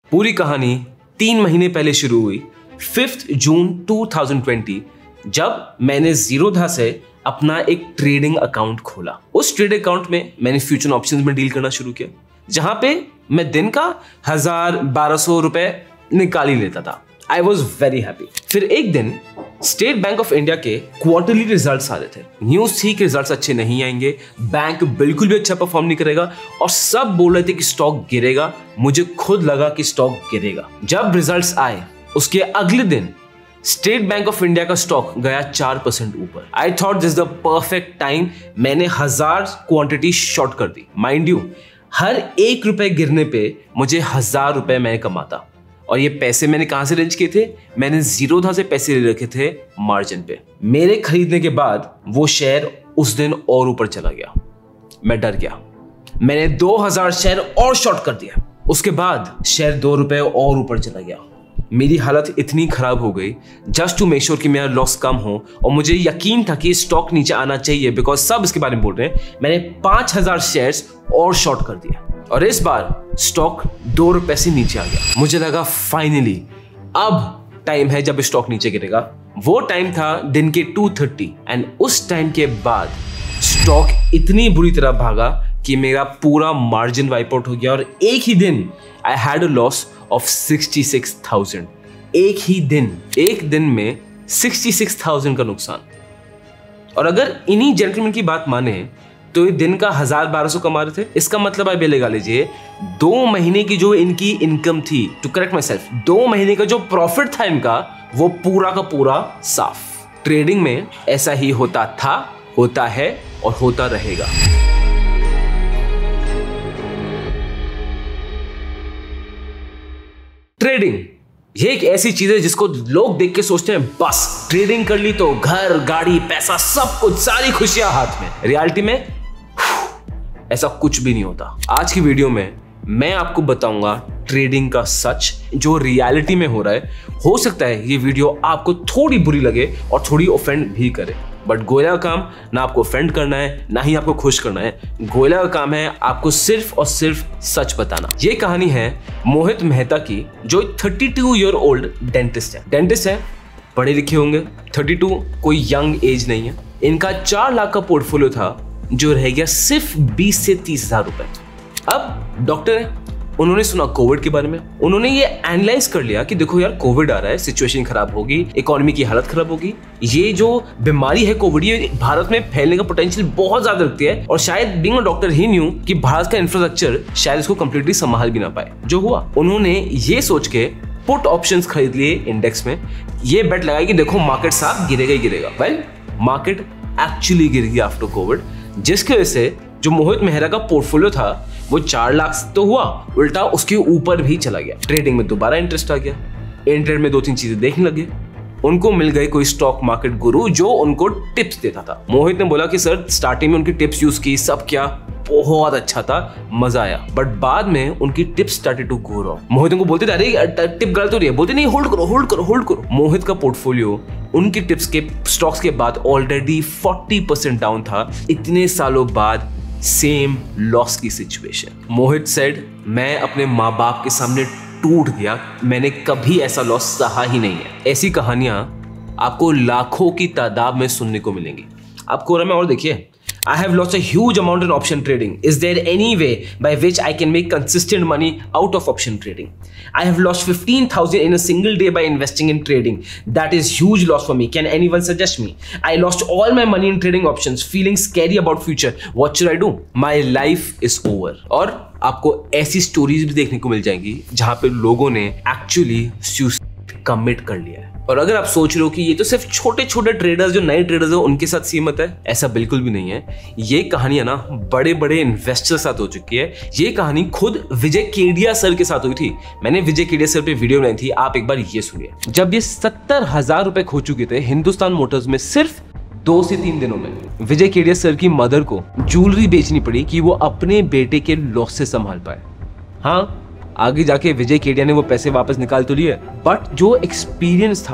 पूरी कहानी 3 महीने पहले शुरू हुई 5 जून 2020 जब मैंने जीरोधा से अपना एक ट्रेडिंग अकाउंट खोला। उस ट्रेडिंग अकाउंट में मैंने फ्यूचर ऑप्शंस में डील करना शुरू किया, जहां पे मैं दिन का 1000-1200 रुपए निकाल ही लेता था। I was very happy. फिर एक दिन स्टेट बैंक ऑफ इंडिया के क्वार्टरली रिजल्ट्स आ रहे थे। न्यूज थी कि रिजल्ट्स अच्छे नहीं आएंगे, बैंक बिल्कुल भी अच्छा परफॉर्म नहीं करेगा और सब बोल रहे थे कि स्टॉक गिरेगा। मुझे खुद लगा कि स्टॉक गिरेगा। जब रिजल्ट्स आए उसके अगले दिन स्टेट बैंक ऑफ इंडिया का स्टॉक गया 4% ऊपर। I thought this the perfect time. मैंने 1000 क्वांटिटी शॉर्ट कर दी। माइंड यू, हर 1 रुपए गिरने पे मुझे 1000 रुपए मैं कमाता। और ये पैसे मैंने कहां से अरेंज किए थे? मैंने जीरोधा से पैसे ले रखे थे मार्जिन पे। मेरे खरीदने के बाद वो शेयर उस दिन और ऊपर चला गया। मैं डर गया। मैंने 2000 शेयर और शॉर्ट कर दिया। उसके बाद शेयर 2 रुपए और ऊपर चला गया। मेरी हालत इतनी खराब हो गई जस्ट टू मेक श्योर कि मेरा लॉस कम हो, और मुझे यकीन था कि स्टॉक नीचे आना चाहिए बिकॉज सब इसके बारे में बोल रहे हैं। मैंने 5000 शेयर्स और शॉर्ट कर दिया और इस बार स्टॉक 2 रुपए से नीचे आ गया। मुझे लगा फाइनली अब टाइम है जब स्टॉक नीचे गिरेगा। वो टाइम था दिन के 2:30 एंड उस टाइम के बाद स्टॉक इतनी बुरी तरह भागा कि मेरा पूरा मार्जिन वाइप आउट हो गया और एक ही दिन I had a loss of 66,000। एक दिन में 66,000 का नुकसान। और अगर इन्हीं जेंटलमैन की बात माने तो ये दिन का 1000-1200 कमा रहे थे। इसका मतलब आप ये लगा लीजिए 2 महीने की जो इनकी इनकम थी, टू करेक्ट माई सेल्फ, 2 महीने का जो प्रॉफिट था इनका, वो पूरा का पूरा साफ। ट्रेडिंग में ऐसा ही होता था, होता है और होता रहेगा। ट्रेडिंग ये एक ऐसी चीज है जिसको लोग देख के सोचते हैं बस ट्रेडिंग कर ली तो घर, गाड़ी, पैसा, सब कुछ, सारी खुशियां हाथ में। रियलिटी में ऐसा कुछ भी नहीं होता। आज की वीडियो में मैं आपको बताऊंगा ट्रेडिंग का सच जो रियलिटी में हो रहा है। हो सकता है ये वीडियो आपको थोड़ी बुरी लगे और थोड़ी ऑफेंड भी करे, बट गोयला का काम ना आपको ऑफेंड करना है ना ही आपको खुश करना है। गोयला का काम है आपको सिर्फ और सिर्फ सच बताना। ये कहानी है मोहित मेहता की, जो 32 ईयर ओल्ड डेंटिस्ट है। पढ़े लिखे होंगे। 32 कोई यंग एज नहीं है। इनका 4 लाख का पोर्टफोलियो था जो रह गया सिर्फ 20 से 30 हजार रुपए। अब डॉक्टर है, उन्होंने सुना कोविड के बारे में। उन्होंने ये एनालाइज कर लिया कि देखो यार, कोविड आ रहा है, सिचुएशन खराब होगी, इकोनॉमी की हालत खराब होगी। ये जो बीमारी है कोविड, ये भारत में फैलने का पोटेंशियल बहुत ज्यादा रखती है और शायद बीइंग अ डॉक्टर ही न्यू कि भारत का इंफ्रास्ट्रक्चर शायद इसको कंप्लीटली संभाल भी ना पाए। जो हुआ, उन्होंने ये सोच के पुट ऑप्शंस खरीद लिए इंडेक्स में। ये बेट लगाई कि देखो मार्केट साफ गिरेगा ही गिरेगा। वेल, मार्केट एक्चुअली गिर गया आफ्टर कोविड, जिसकी वजह से जो मोहित मेहरा का पोर्टफोलियो था वो 4 लाख तो हुआ, उल्टा उसके ऊपर भी चला गया। ट्रेडिंग में दोबारा इंटरेस्ट आ गया। इंटरनेट में 2-3 चीजें देखने लगे। उनको मिल गए कोई स्टॉक मार्केट गुरु जो उनको टिप्स देता था। मोहित ने बोला कि सर स्टार्टिंग में उनकी टिप्स यूज की, सब क्या बहुत अच्छा था, मजा आया, बट बाद में उनकी tips started to go wrong. Mohit उनको बोलते थे अरे टिप गलत हो रही है, बोलते नहीं होल्ड करो। मोहित का पोर्टफोलियो उनकी टिप्स के स्टॉक्स के बाद ऑलरेडी 40% डाउन था। इतने सालों बाद सेम लॉस की सिचुएशन। मोहित सेड मैं अपने माँ बाप के सामने टूट गया, मैंने कभी ऐसा लॉस सहा ही नहीं है। ऐसी कहानियां आपको लाखों की तादाद में सुनने को मिलेंगी। आप कोरा में और देखिए, I have lost a huge amount in option trading. Is there any way by which I can make consistent money out of option trading? I have lost 15,000 in a single day by investing in trading. That is huge loss for me. Can anyone suggest me? I lost all my money in trading options, feeling scary about future. What should I do? My life is over. और आपको ऐसी stories भी देखने को मिल जाएंगी जहां पे लोगों ने एक्चुअली सुसाइड कमिट कर लिया है। और अगर आप सोच रहे हो कि ये तो सिर्फ छोटे छोटे ट्रेडर्स, जो नए ट्रेडर्स हैं, उनके साथ सीमित है, ऐसा बिल्कुल भी नहीं है। ये कहानियां ना बड़े बड़े इन्वेस्टर के साथ हो चुकी है। ये कहानी खुद विजय केडिया सर के साथ हुई थी। मैंने विजय केडिया सर पे वीडियो बनाई थी, आप एक बार ये सुनिए। जब ये 70,000 रुपए खो चुके थे हिंदुस्तान मोटर्स में सिर्फ 2 से 3 दिनों में, विजय केडिया सर की मदर को ज्वेलरी बेचनी पड़ी कि वो अपने बेटे के लॉस से संभाल पाए। हाँ, आगे जाके विजय केडिया ने वो पैसे वापस निकाल तो लिए, बट जो एक्सपीरियंस था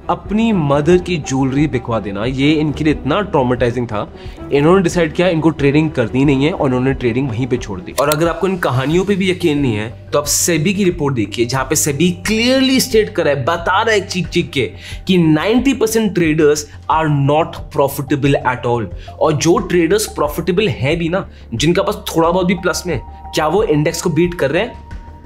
अपनी मदर की ज्वेलरी बिकवा देना, ये इनके लिए इतना ट्रॉमेटाइजिंग था, इन्होंने डिसाइड किया इनको ट्रेडिंग करनी नहीं है और इन्होंने ट्रेडिंग वहीं पे छोड़ दी। और अगर आपको इन कहानियों पे भी यकीन नहीं है तो आप सेबी की रिपोर्ट देखिए, जहां पे सेबी क्लियरली स्टेट कर रहा है, बता रहा है चीख के कि 90% traders are not profitable at all. और जो ट्रेडर्स प्रॉफिटेबल है भी ना, जिनका पास थोड़ा बहुत भी प्लस में, क्या वो इंडेक्स को बीट कर रहे हैं?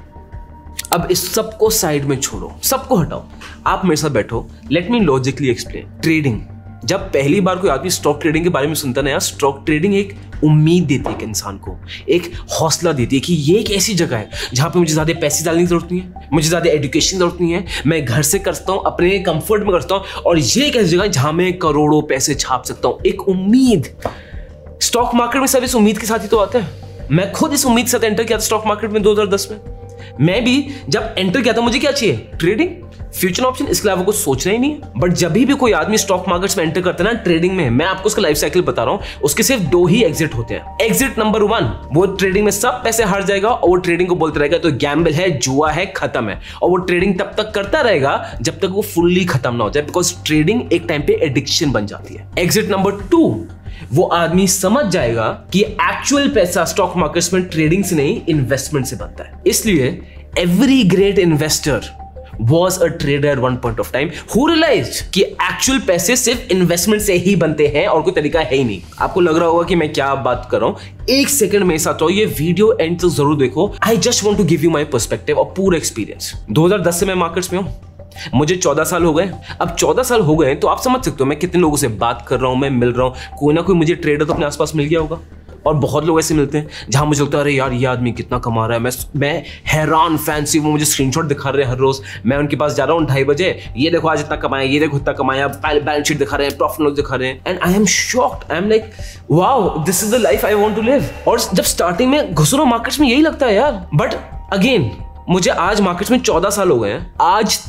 अब इस सबको साइड में छोड़ो, सबको हटाओ, आप मेरे साथ बैठो, let me logically explain. Trading, जब पहली बार कोई आदमी स्टॉक ट्रेडिंग के बारे में सुनता ना यार, स्टॉक ट्रेडिंग एक उम्मीद देती है एक इंसान को, एक हौसला देती है कि ये एक ऐसी जगह है जहां पे मुझे ज्यादा पैसे डालने की जरूरत नहीं है, मुझे ज्यादा एजुकेशन की जरूरत नहीं है, मैं घर से करता हूं, अपने कंफर्ट में करता हूं, और ये एक ऐसी जगह है जहां मैं करोड़ों पैसे छाप सकता हूं। एक उम्मीद। स्टॉक मार्केट में सब इस उम्मीद के साथ ही तो आता है। मैं खुद इस उम्मीद के साथ एंटर किया था स्टॉक मार्केट में 2010 में। मैं भी जब एंटर किया था, मुझे क्या चाहिए? ट्रेडिंग, फ्यूचर ऑप्शन, इसके अलावा कुछ सोचना ही नहीं है। बट जब भी कोई आदमी स्टॉक मार्केट्स में एंटर करता है ना ट्रेडिंग में, मैं आपको उसका लाइफ साइकिल बता रहा हूं, उसके सिर्फ 2 ही एग्जिट होते हैं। एग्जिट नंबर 1, वो ट्रेडिंग में सब पैसे हार जाएगा और वो ट्रेडिंग को बोलता रहेगा तो गैम्बल है, जुआ है, खत्म है। और वो ट्रेडिंग तब तक करता रहेगा जब तक वो फुल्ली खत्म ना हो जाए, बिकॉज ट्रेडिंग एक टाइम पे एडिक्शन बन जाती है। एग्जिट नंबर 2, वो आदमी समझ जाएगा कि एक्चुअल पैसा स्टॉक मार्केट्स में ट्रेडिंग से नहीं, इन्वेस्टमेंट से बनता है। इसलिए every great investor was a trader at one point of time who realized कि एक्चुअल पैसे सिर्फ इन्वेस्टमेंट से ही बनते हैं और कोई तरीका है ही नहीं। आपको लग रहा होगा कि मैं क्या बात कर रहा हूं, एक सेकंड मेरे साथ रहो, ये वीडियो एंड तक जरूर देखो। I just want to give you my perspective और पूरा एक्सपीरियंस। 2010 से मैं मार्केट्स में हूं, मुझे 14 साल हो गए। अब 14 साल हो गए तो आप समझ सकते हो मैं कितने लोगों से बात कर रहा हूं, मैं मिल रहा हूं, कोई ना कोई मुझे ट्रेडर तो अपने आसपास मिल गया होगा। और बहुत लोग ऐसे मिलते हैं जहां मुझे लगता है अरे यार ये आदमी कितना कमा रहा है, मैं हैरान फैंसी, वो मुझे स्क्रीनशॉट दिखा रहे हैं हर रोज, मैं उनके पास जा रहा हूँ 2:30 बजे, ये देखो आज इतना कमाया, ये देखो इतना कमाया, बैलेंस शीट दिखा रहे हैं, प्रॉफिट लॉस दिखा रहे हैं, and I am shocked, I am like wow, this is the life I want to live. और जब स्टार्टिंग में घुसरो मार्केट्स में यही लगता है यार, बट अगेन मुझे आज मार्केट्स में 14 साल हो गए हैं, आज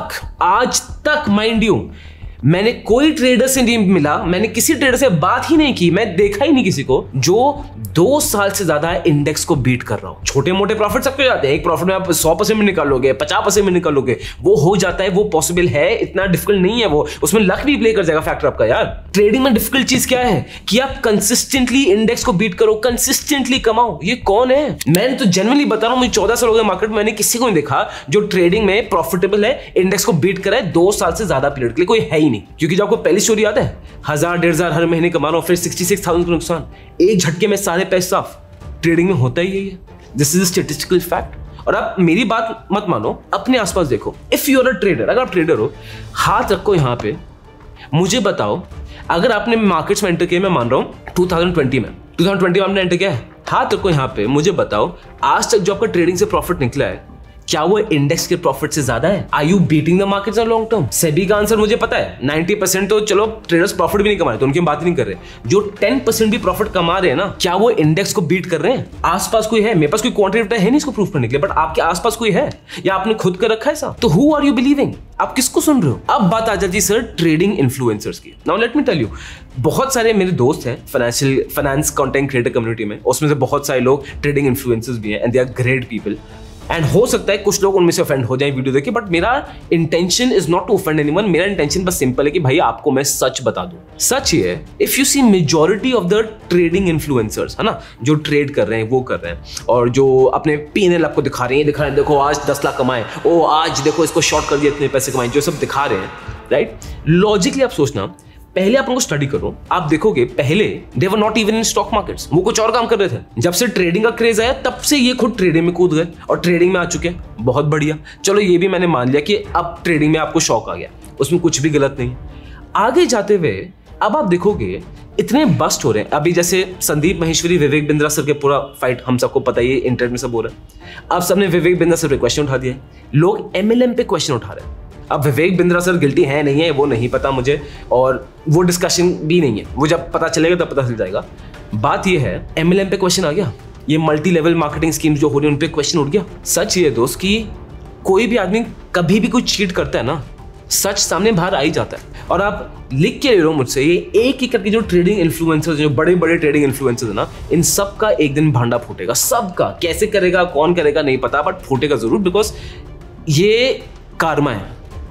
तक माइंड यू, मैंने कोई ट्रेडर से नहीं मिला, मैंने किसी ट्रेडर से बात ही नहीं की, मैं देखा ही नहीं किसी को जो 2 साल से ज्यादा इंडेक्स को बीट कर रहा हूं। छोटे मोटे प्रॉफिट सबके जाते हैं, एक प्रॉफिट में आप 100% में निकालोगे, 50% में निकालोगे, वो हो जाता है, वो पॉसिबल है, इतना डिफिकल्ट नहीं है वो, उसमें लक भी प्ले कर जाएगा फैक्टर आपका यार। ट्रेडिंग में डिफिकल्ट चीज क्या है कि आप कंसिस्टेंटली इंडेक्स को बीट करो, कंसिस्टेंटली कमाओ। ये कौन है? मैंने तो जेन्युइनली बता रहा हूं, मुझे 14 साल हो गए मार्केट में, मैंने किसी को नहीं देखा जो ट्रेडिंग में प्रॉफिटेबल है, इंडेक्स को बीट करा है 2 साल से ज्यादा पीरियड के लिए, कोई है ही नहीं। क्योंकि जो आपको पहली स्टोरी याद है, 1000-1500 हर महीने कमा रहा हूं, फिर 66,000 का नुकसान, एक झटके में सारे पैसे साफ। ट्रेडिंग में होता ही यही है, दिस इज स्टैटिस्टिकल फैक्ट। और आप मेरी बात मत मानो, अपने आसपास देखो, if you are a trader, अगर आप ट्रेडर हो, हाथ रखो यहां पे, मुझे बताओ अगर आपने मार्केट्स में एंटर किया, मैं मान रहा हूं 2020 में आपने एंटर किया है, हाथ रखो यहां पे, मुझे बताओ आज तक जो आपका ट्रेडिंग से प्रॉफिट निकला है, क्या वो इंडेक्स के प्रॉफिट से ज्यादा है? Are you beating the markets in long term? SEBI का आंसर मुझे पता है, 90% तो चलो ट्रेडर्स प्रॉफिट भी नहीं कमा रहे, तो उनकी बात नहीं कर रहे। जो 10% भी प्रॉफिट कमा रहे हैं ना, क्या वो इंडेक्स को बीट कर रहे हैं? आसपास कोई है? मेरे पास कोई क्वांटिटेटिव है नहीं इसको प्रूफ करने के लिए, बट आपके आसपास कोई है या आपने खुद कर रखा है ऐसा? तो हु आर यू बिलीविंग? आप किसको सुन रहे हो? अब बात आ जाती है सर ट्रेडिंग इन्फ्लुएंसर्स की। Now let me tell you, बहुत सारे मेरे दोस्त हैं फाइनेंस कंटेंट क्रिएटर कम्युनिटी में, उसमें से बहुत सारे लोग ट्रेडिंग इन्फ्लुएंसर्स भी हैं, and they are great people. And हो सकता है कुछ लोग उनमें से ऑफेंड हो जाए वीडियो देख के, बट मेरा intention is not to offend anyone. मेरा इंटेंशन बस सिंपल है कि भाई आपको मैं सच बता दूं। सच ये है, if you see majority of the trading influencers, है ना, जो ट्रेड कर रहे हैं वो कर रहे हैं, और जो अपने P&L आपको दिखा रहे हैं, देखो आज 10 लाख कमाए, ओ आज देखो इसको शॉर्ट कर दिया, इतने पैसे कमाए, जो सब दिखा रहे हैं, राइट? लॉजिकली आप सोचना, पहले आप उनको स्टडी करो, आप देखोगे पहले they were not even in stock markets, वो कुछ और काम कर रहे थे। जब से ट्रेडिंग का क्रेज आया तब से ये खुद ट्रेडिंग में कूद गए और ट्रेडिंग में आ चुके हैं। बहुत बढ़िया, चलो ये भी मैंने मान लिया कि अब ट्रेडिंग में आपको शौक आ गया, उसमें कुछ भी गलत नहीं। आगे जाते हुए अब आप देखोगे इतने बस्ट हो रहे हैं, अभी जैसे संदीप माहेश्वरी, विवेक बिंद्रा सर के पूरा फाइट हम सबको पता ही है, इंटरनेट में सब हो रहा है। अब सबने विवेक बिंद्रा सर पे क्वेश्चन उठा दिया, लोग MLM पे क्वेश्चन उठा रहे हैं। अब विवेक बिंद्रा सर गिल्टी है नहीं है वो नहीं पता मुझे, और वो डिस्कशन भी नहीं है, वो जब पता चलेगा तब पता चल जाएगा। बात ये है, MLM पे क्वेश्चन आ गया, ये मल्टी लेवल मार्केटिंग स्कीम जो हो रही है उन पे क्वेश्चन उठ गया। सच ये दोस्त कि कोई भी आदमी कभी भी कुछ चीट करता है ना, सच सामने बाहर आ ही जाता है। और आप लिख के ले लो मुझसे, ये एक एक करके जो ट्रेडिंग इन्फ्लुएंसर्स, जो बड़े बड़े ट्रेडिंग इन्फ्लुएंसर्स है ना, इन सब का एक दिन भांडा फूटेगा, सबका। कैसे करेगा, कौन करेगा नहीं पता, बट फूटेगा जरूर, बिकॉज ये कार्मा है।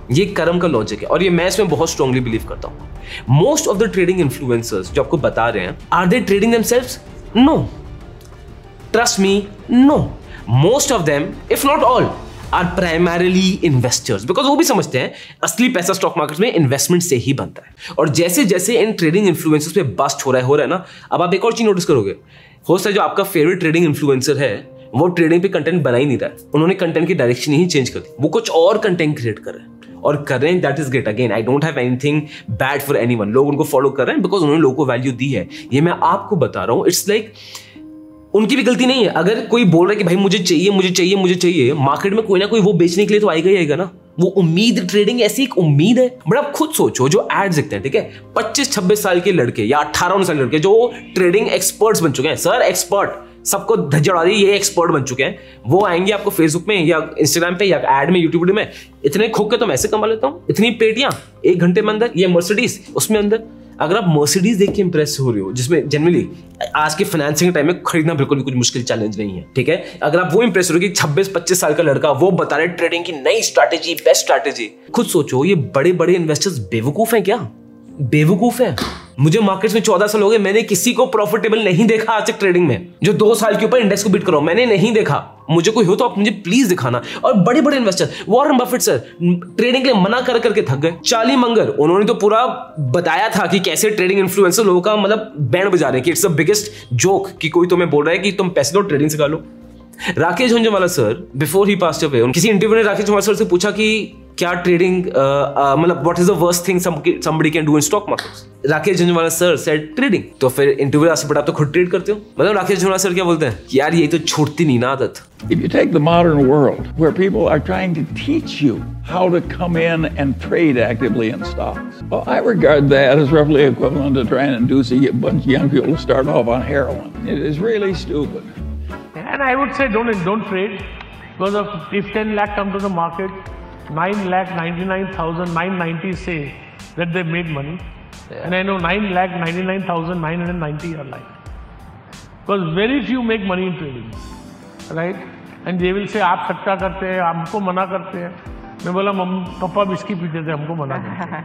ये कर्म का लॉजिक है और ये मैं इसमें बहुत स्ट्रांगली बिलीव करता हूं। Most of the trading influencers जो आपको बता रहे हैं, are they trading themselves? No, trust me, no. Most of them, if not all, are primarily investors, because वो भी समझते हैं असली पैसा स्टॉक मार्केट में इन्वेस्टमेंट से ही बनता है। और जैसे जैसे इन ट्रेडिंग इन्फ्लुएंसर्स पे बस्ट हो रहा है ना, अब आप एक और चीज नोटिस करोगे, हो सकता है जो आपका फेवरेट ट्रेडिंग इन्फ्लुएंसर है वो ट्रेडिंग पे कंटेंट बना ही नहीं रहा है, उन्होंने कंटेंट की डायरेक्शन ही चेंज कर दी, वो कुछ और कंटेंट क्रिएट कर रहे हैं और कर रहे हैं, that is great. Again, I don't have anything bad for anyone, लोग उनको फॉलो कर रहे हैं बिकॉज उन्होंने लोगों को वैल्यू दी है। ये मैं आपको बता रहा हूं, इट्स लाइक उनकी भी गलती नहीं है। अगर कोई बोल रहा है कि भाई मुझे चाहिए मुझे चाहिए मुझे चाहिए, मार्केट में कोई ना कोई वो बेचने के लिए तो आएगा ही आएगा ना। वो उम्मीद, ट्रेडिंग ऐसी एक उम्मीद है। बट आप खुद सोचो, जो एड्स दिखते हैं, ठीक है, 25-26 साल के लड़के या 18-19 साल के लड़के जो ट्रेडिंग एक्सपर्ट्स बन चुके हैं, सर एक्सपर्ट, सबको धज्जड़ आ रही है, ये एक्सपर्ट बन चुके हैं, वो आएंगे आपको फेसबुक में या इंस्टाग्राम पे या एड में, यूट्यूब में, इतने खोक के तो मैं ऐसे कमा लेता हूं, इतनी पेटियां 1 घंटे में अंदर, ये मर्सिडीज उसमें अंदर। अगर आप मर्सिडीज देख के इंप्रेस हो रहे हो, जिसमें जनरली आज के फाइनेंसिंग टाइम में खरीदना बिल्कुल भी कुछ मुश्किल चैलेंज नहीं है, ठीक है, अगर आप वो इंप्रेस हो रहे हो कि 26-25 साल का लड़का वो बता रहे ट्रेडिंग की नई स्ट्रैटेजी, बेस्ट स्ट्रैटेजी, खुद सोचो ये बड़े बड़े इन्वेस्टर्स बेवकूफ हैं क्या? बेवकूफ है। मुझे मार्केट्स में 14 साल हो गए, मैंने किसी को प्रॉफिटेबल नहीं देखा आज तक ट्रेडिंग में, जो 2 साल के ऊपर इंडेक्स को बीट करो, मैंने नहीं देखा। मुझे कोई हो तो आप मुझे प्लीज दिखाना। और बड़े बड़े investor, Warren Buffett sir trading के लिए मना कर करके थक गए। चार्ली मंगर, उन्होंने तो पूरा बताया था कि कैसे ट्रेडिंग इन्फ्लुएंसर लोगों का मतलब बैंड बजा रहे हैं कि इट्स द बिगेस्ट जोक कि कोई तुम्हें बोल रहा है कि तुम पैसे दो ट्रेडिंग सिखा लो। Rakesh Jhunjhunwala sir, before he passed away, किसी इंटरव्यू ने राकेश झुंझुनवाला सर से पूछा कि क्या ट्रेडिंग मतलब what is the worst thing somebody can do in stock markets? Rakesh Jhunjhunwala sir said trading. तो फिर इंटरव्यू से पढ़ा, तो खुद ट्रेड करते हो? मतलब राकेश झुंझुनवाला सर क्या बोलते हैं, यार ये तो छूटती नहीं ना आदत। If you take the modern world where people are trying to teach you how to come in and trade actively in stocks, well, I regard that as roughly equivalent to trying to induce a bunch of young people to start off on heroin. It is really stupid. And I would say don't trade, because if 10 lakh come to the market, 9,99,990 say that they made money, and I know 9,99,990 are lying, because very few make money in trading, right? And they will say आप सट्टा करते हैं, हमको मना करते हैं। मैं बोला पापा बिस्की पीते थे, हमको मना करते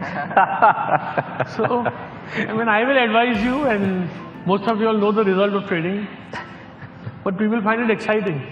हैं। So I mean I will advise you, and most of you all know the result of trading, but people find it exciting.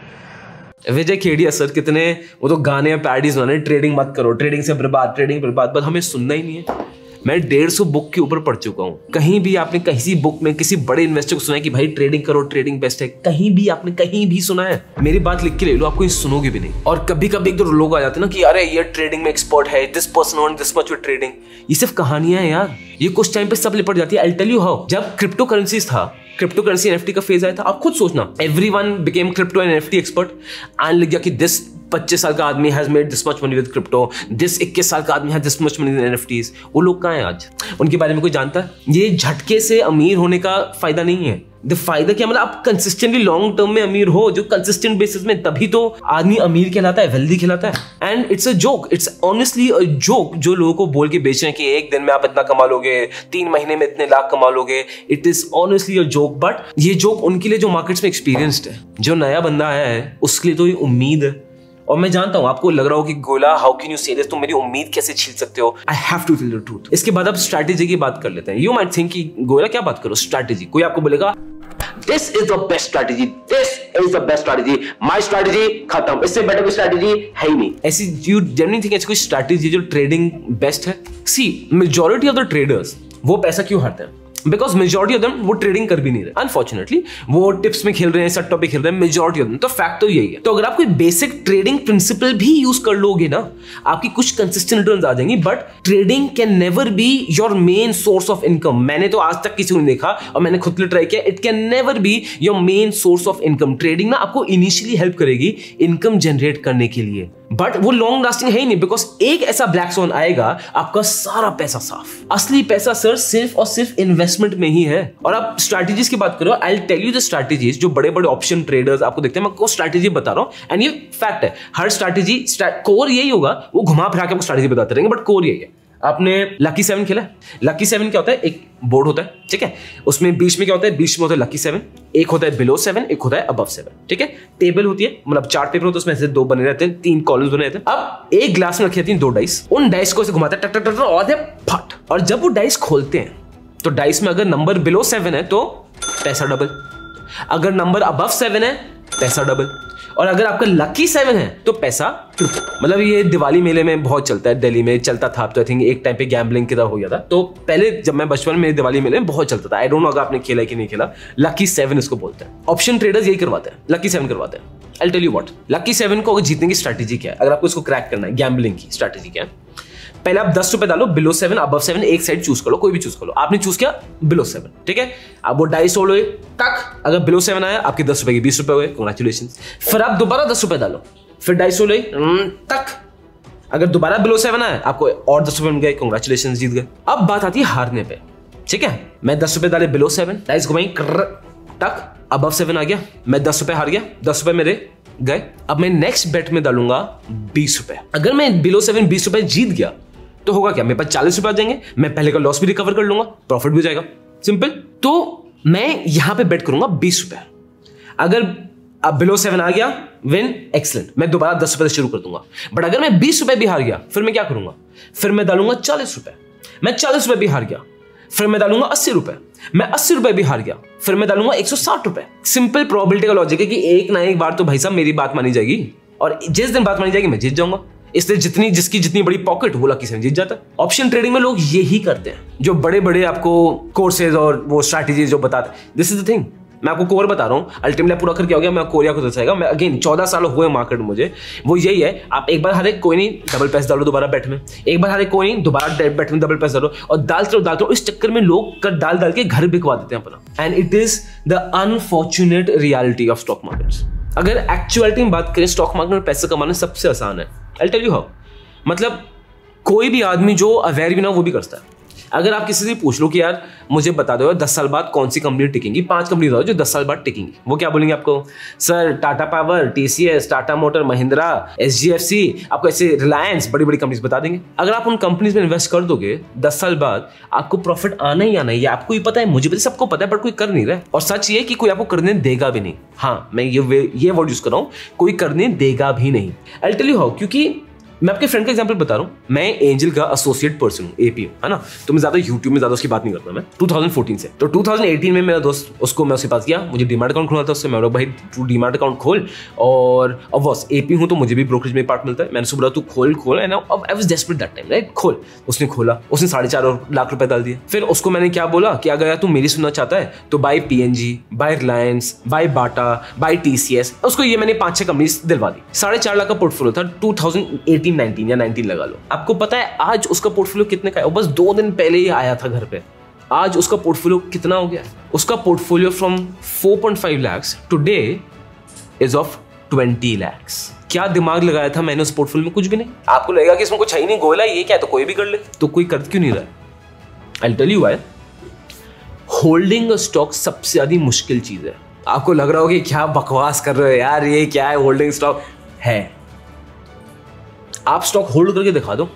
Vijay Kedia sir कितने वो तो गाने पैडीज बना रहे, ट्रेडिंग मत करो, ट्रेडिंग से बर्बाद, ट्रेडिंग बर्बाद, बट हमें सुनना ही नहीं है। मैं 150 बुक के ऊपर पढ़ चुका हूँ। कहीं भी आपने किसी बुक में किसी बड़े इन्वेस्टर को सुना है कि भाई ट्रेडिंग करो, ट्रेडिंग बेस्ट है? कहीं भी आपने कहीं भी सुना है? मेरी बात लिख के ले लो, आपको ये सुनोगे भी नहीं। और कभी कभी एक दो लोग आ जाते हैं ना कि अरे ये ट्रेडिंग में एक्सपर्ट है, this person on this much with trading. ये सिर्फ कहानियां हैं यार, ये कुछ टाइम पे सब लिपट जाती है। आई टेल यू हाउ, जब क्रिप्टो करेंसीज था, क्रिप्टो करेंसी एनएफटी का फेज आया था, आप खुद सोचना, everyone became crypto and NFT expert. आने लग गया कि दिस 25 साल का आदमी has made this much money with crypto, this 21 साल का आदमी has this much money with NFTs. वो लोग कहाँ हैं आज? उनके बारे में कोई जानता है? ये झटके से अमीर होने का फायदा नहीं है। द फायदा क्या, मतलब आप कंसिस्टेंटली लॉन्ग टर्म में अमीर हो, जो कंसिस्टेंट बेसिस में, तभी तो आदमी अमीर कहलाता है, वेल्दी कहलाता है। And it's a joke, it's honestly a joke जो लोगों को बोल के बेच रहे हैं कि एक दिन में आप इतना कमा लोगे, 3 महीने में इतने लाख कमा लोगे। It is honestly a joke, but ये जोक उनके लिए जो मार्केट्स में एक्सपीरियंस्ड है, जो नया बंदा आया है, उसके लिए तो ये उम्मीद है। और मैं जानता हूं आपको लग रहा हो कि गोला how can you say this, तुम मेरी उम्मीद कैसे छीन सकते हो? I have to tell the truth. इसके बाद अब स्ट्रैटेजी की बात कर लेते हैं। यू माइट थिंक कि गोला क्या बात करो स्ट्रैटेजी, कोई आपको बोलेगा this is the best strategy, this is the best strategy, my strategy खत्म, इससे बेटर कोई स्ट्रैटेजी है ही नहीं। ऐसी यू जेन्युइनली थिंक ऐसी कोई स्ट्रैटेजी जो ट्रेडिंग बेस्ट है? See, majority of the traders वो पैसा क्यों हारते हैं? बिकॉज मेजॉरिटी ऑफ देम वो ट्रेडिंग कर भी नहीं रहे, अनफॉर्चुनेटली वो टिप्स में खेल रहे हैं, सट्टों पे खेल रहे हैं, मेजॉरिटी ऑफ देम। तो फैक्ट तो यही है। तो अगर आप कोई बेसिक ट्रेडिंग प्रिंसिपल भी यूज कर लोगे ना, आपकी कुछ कंसिस्टेंट रिटर्न्स आ जाएंगी। But trading can never be your main source of income. मैंने तो आज तक किसी को नहीं देखा, और मैंने खुद ट्राई किया, it can never be your main source of income. Trading ना आपको इनिशियली हेल्प करेगी इनकम जनरेट करने के लिए, बट वो लॉन्ग लास्टिंग है ही नहीं, बिकॉज एक ऐसा ब्लैक स्वॉन आएगा, आपका सारा पैसा साफ। असली पैसा सर सिर्फ और सिर्फ इन्वेस्टमेंट में ही है। और आप स्ट्रैटेजीज की बात करो, I will tell you the strategies जो बड़े बड़े ऑप्शन ट्रेडर्स आपको देखते हैं, मैं आपको स्ट्रैटेजी बता रहा हूं, एंड ये फैक्ट है। हर स्ट्रैटेजी कोर यही होगा, वो घुमा फिरा के आपको स्ट्रैटेजी बताते रहेंगे, बट कोर यही है। आपने लकी 7 खेला है? लकी 7 क्या होता है? एक बोर्ड होता है, ठीक है, उसमें बीच में क्या होता है? बीच में होता है लकी 7, एक होता है बिलो 7, एक होता है अबव 7, ठीक है। टेबल होती है, मतलब चार्ट पेपर होता है, उसमें से 2 बने रहते हैं, 3 कॉलम्स बने रहते हैं। अब एक ग्लास में रखी रहती हैं 2 डाइस, उन डाइस को ऐसे घुमाते हैं, टक टक टक और फट, और जब वो डाइस खोलते हैं तो डाइस में अगर नंबर बिलो 7 है तो पैसा डबल, अगर नंबर अबव 7 है पैसा डबल, और अगर आपका लकी 7 है तो पैसा ट्रिपल। मतलब ये दिवाली मेले में बहुत चलता है, दिल्ली में चलता था, तो आई थिंक एक टाइम पे गैम्बलिंग की तरह हो गया था। तो पहले जब मैं बचपन में दिवाली मेले में बहुत चलता था, आई डोंट नो अगर आपने खेला कि नहीं खेला। लकी 7 इसको बोलते हैं, ऑप्शन ट्रेडर्स यही करवाते हैं, लकी 7 करवाते हैं। I will tell you what, lucky 7 को जीतने की स्ट्रैटेजी क्या है, अगर आपको इसको क्रैक करना है, गैम्बलिंग की स्ट्रैटेजी क्या है। पहले आप 10 रुपए डालो, बिलो 7 अबव 7 एक साइड चूज कर लो, कोई भी चूज कर लो। आपने चूज किया बिलो 7, ठीक है। अब वो डाइस रोल हुए, टक, अगर बिलो 7 आया आपके 10 रुपए के 20 रुपए हुए, कांग्रेचुलेशन। फिर आप दोबारा 10 रुपए डालो, फिर डाइस रोल हुए, टक, अगर दोबारा बिलो 7 आया आपको और 10 रुपए मिल गए, कांग्रेचुलेशन, जीत गए। अब बात आती है हारने पे, ठीक है। मैं 10 रुपए डाले बिलो 7, डाइस घुमाई, टक, अबव 7 आ गया, मैं 10 रुपए हार गया, 10 रुपए मेरे गए। अब मैं नेक्स्ट बेट में डालूंगा 20 रुपए, अगर मैं बिलो 7 20 रुपए जीत गया तो होगा क्या, मेरे पास 40 रुपए आ जाएंगे, मैं पहले का लॉस भी रिकवर कर लूंगा, प्रॉफिट भी हो जाएगा, सिंपल। तो मैं यहां पे बेट करूंगा 20 रुपए, अगर अब बिलो 7 आ गया, विन, एक्सलेंट, मैं दोबारा 10 रुपए से शुरू कर दूंगा। बट अगर मैं 20 रुपए भी हार गया, फिर मैं क्या करूंगा, फिर मैं डालूंगा 40 रुपए, मैं 40 रुपए भी हार गया, फिर मैं डालूंगा 80 रुपए, मैं 80 रुपए भी हार गया, फिर मैं डालूंगा 160 रुपए। सिंपल प्रोबेबिलिटी का लॉजिक है कि एक ना एक बार तो भाई साहब मेरी बात मानी जाएगी, और जिस दिन बात मानी जाएगी मैं जीत जाऊंगा। इसलिए जिसकी जितनी बड़ी पॉकेट वो लकी 7 जीत जाता है। ऑप्शन ट्रेडिंग में लोग यही करते हैं, जो बड़े बड़े आपको कोर्सेज और वो स्ट्रैटेजीज जो बताते हैं। दिस इज द थिंग, मैं आपको कोर बता रहा हूँ, अल्टीमेटली पूरा करके हो गया, मैं कोरिया को दर्शाएगा। मैं अगेन 14 साल हुए मार्केट मुझे, वो यही है, आप एक बार हारे कोई नहीं, डबल पैसे डालो दोबारा बैठ में, एक बार हारे कोई नहीं, दोबारा बैठ में डबल पैसे डालो, और डालते रहो। इस चक्कर में लोग डाल के घर बिकवा देते हैं अपना। And it is the unfortunate reality of stock markets. अगर एक्चुअलिटी में बात करें, स्टॉक मार्केट में पैसे कमाना सबसे आसान है। I'll tell you how, मतलब कोई भी आदमी जो अवेयर भी ना वो भी करता है। अगर आप किसी से पूछ लो कि यार मुझे बता दो 10 साल बाद कौन सी कंपनी टिकेंगी, 5 कंपनी बताओ जो 10 साल बाद टिकेंगी, वो क्या बोलेंगे आपको, sir Tata power, TCS, Tata motor, Mahindra, SGFC, आपको ऐसे रिलायंस, बड़ी बड़ी कंपनीज बता देंगे। अगर आप उन कंपनीज में इन्वेस्ट कर दोगे 10 साल बाद आपको प्रॉफिट आना ही आना है, आपको ही पता है, मुझे भी सबको पता है, बट कोई कर नहीं रहा है। और सच ये कि कोई आपको करने देगा भी नहीं। हाँ, मैं ये वर्ड यूज कर रहा हूँ, कोई करने देगा भी नहीं। आई टेल यू हाउ, क्योंकि मैं आपके फ्रेंड का एग्जांपल बता रहा हूँ। मैं एंजल का एसोसिएट पर्सन हूँ, एपी हूँ, है ना। तो मैं ज्यादा यूट्यूब में ज्यादा उसकी बात नहीं करता मैं 2014 से। तो 2018 में मेरा दोस्त, उसको मैं उसके पास गया, मुझे डीमैट अकाउंट खोलना था उससे। मैं भाई तू डीमैट अकाउंट खोल, और अब बस एपी हूँ तो मुझे भी ब्रोकरेज में पार्ट मिलता है। मैंने उसको बोला तू खोल, एंड अब I was desperate that time, right. खोल, उसने खोला, उसने 4.5 लाख रुपए डाल दिए। फिर उसको मैंने क्या बोला कि अगर तू मेरी सुनना चाहता है तो buy PNG, buy Reliance, buy Bata, buy TCS. उसको ये मैंने 5-6 कंपनीज दिलवा दी। 4.5 लाख का पोर्टफोलियो था 2018-19 या 19 लगा लो। आपको पता है आज उसका पोर्टफोलियो कितने का है? बस 2 दिन पहले ही आया था घर पे। आज उसका पोर्टफोलियो कितना हो गया? उसका portfolio from 4.5 lakhs today is of 20 lakhs। क्या दिमाग लगाया था मैंने उस पोर्टफोलियो में? कुछ भी नहीं। आपको लगेगा कि इसमें कुछ है ही नहीं, गोला ये क्या है, तो कोई भी कर ले। तो कोई कर क्यों नहीं रहा है? I will tell you why. Holding a stock सबसे ज्यादा मुश्किल चीज है। आपको लग रहा होगा कि क्या बकवास कर रहे हो यार, ये क्या है होल्डिंग स्टॉक है। आप स्टॉक होल्ड करके दिखा दो,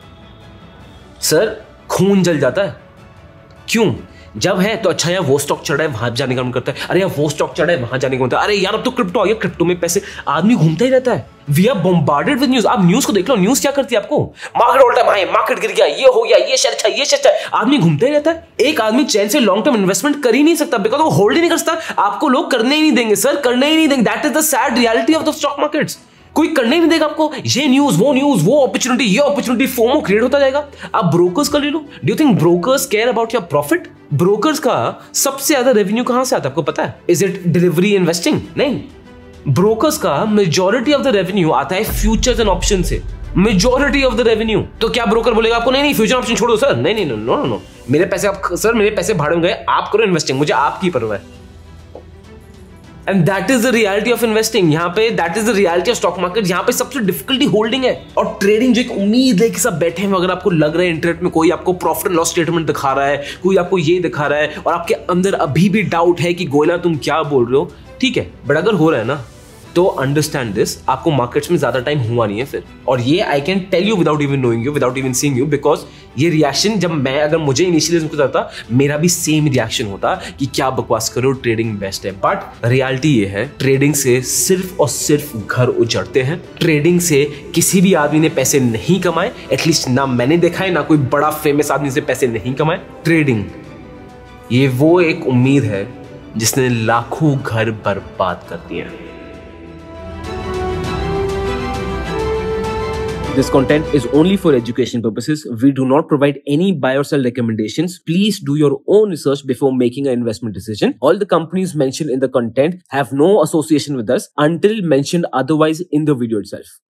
सर खून जल जाता है। क्यों? जब है तो अच्छा यार वो स्टॉक चढ़ रहा है वहां जाने का मन करता है, अरे यार वो स्टॉक चढ़ रहा है वहां जाने का मन करता है, अरे यार अब तो क्रिप्टो आ गया, क्रिप्टो में पैसे। आदमी घूमता ही रहता है। We are bombarded with news. आप न्यूज को देख लो, न्यूज क्या करती है आपको? मार्केट उल्टा भाई, मार्केट गिर गया, ये हो गया, ये शेयर अच्छा, ये शेयर अच्छा। आदमी घूमता ही रहता है। एक आदमी चैन से लॉन्ग टर्म इन्वेस्टमेंट कर ही नहीं सकता, बिकॉज वो होल्ड ही नहीं कर सकता। आपको लोग करने ही नहीं देंगे सर, करने ही नहीं देंगे। That is the sad reality of the stock markets. कोई करने ही नहीं देगा आपको। ये न्यूज, वो अपॉर्चुनिटी, ये अपॉर्चुनिटी, फोमो क्रिएट होता जाएगा। आप ब्रोकर्स का ले लो। Do you think brokers care about your profit? Brokers का सबसे ज्यादा रेवेन्यू कहां से आता है आपको पता है? Is it delivery investing? नहीं। ब्रोकर्स का मेजॉरिटी ऑफ द रेवेन्यू आता है फ्यूचर्स एंड ऑप्शन से। Majority of the revenue. तो क्या ब्रोकर बोलेगा आपको नहीं फ्यूचर ऑप्शन छोड़ो सर? नहीं, नो, मेरे पैसे आप सर, मेरे पैसे भाड़े में गए, आप करो इन्वेस्टिंग, मुझे आपकी परवाह है। And that is the reality of investing. यहाँ पे that is the reality of stock market. यहाँ पे सबसे डिफिकल्टी होल्डिंग है और ट्रेडिंग। जो एक उम्मीद है कि सब बैठे हैं, अगर आपको लग रहा है इंटरनेट में कोई आपको प्रॉफिट एंड लॉस स्टेटमेंट दिखा रहा है, कोई आपको ये दिखा रहा है, और आपके अंदर अभी भी डाउट है कि गोयला तुम क्या बोल रहे हो, ठीक है, बट अगर हो रहा है ना तो अंडरस्टैंड दिस, आपको मार्केट्स में ज्यादा टाइम हुआ नहीं है फिर, और ये I can tell you without even knowing you, without even seeing you, because ये रिएक्शन जब मैं, अगर मुझे इनिशियली कुछ आता, मेरा भी सेम रिएक्शन होता कि क्या बकवास करो, ट्रेडिंग बेस्ट है। बट रियलिटी ये है, ट्रेडिंग से सिर्फ और सिर्फ घर उजड़ते हैं। ट्रेडिंग से किसी भी आदमी ने पैसे नहीं कमाए, एटलीस्ट ना मैंने देखा है, ना कोई बड़ा फेमस आदमी से पैसे नहीं कमाए। ट्रेडिंग ये वो एक उम्मीद है जिसने लाखों घर बर्बाद कर दिए हैं। This content is only for education purposes. We do not provide any buy or sell recommendations. Please do your own research before making an investment decision. All the companies mentioned in the content have no association with us until mentioned otherwise in the video itself.